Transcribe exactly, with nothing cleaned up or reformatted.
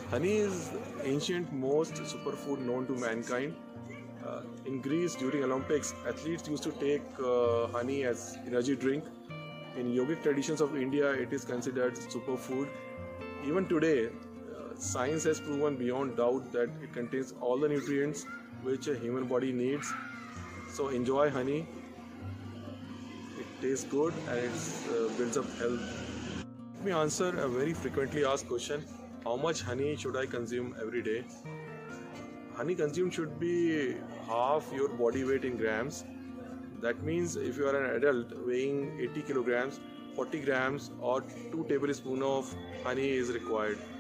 Honey is ancient most superfood known to mankind. Uh, in Greece during Olympics, athletes used to take uh, honey as energy drink. In yogic traditions of India, it is considered superfood. Even today, uh, science has proven beyond doubt that it contains all the nutrients which a human body needs. So enjoy honey. It tastes good and it uh, builds up health. Let me answer a very frequently asked question: how much honey should I consume every day? Honey consumed should be half your body weight in grams. That means if you are an adult weighing eighty kilograms, forty grams or two tablespoons of honey is required.